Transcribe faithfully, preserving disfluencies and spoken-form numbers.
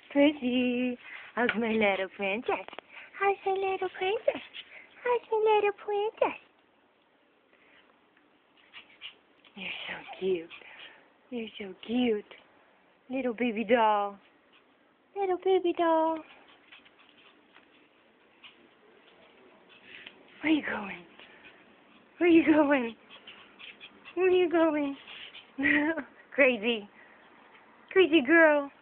Pussy, how's my little princess? How's my little princess? How's my little princess? You're so cute. You're so cute. Little baby doll. Little baby doll. Where you going? Where you going? Where you going? Crazy. Crazy girl.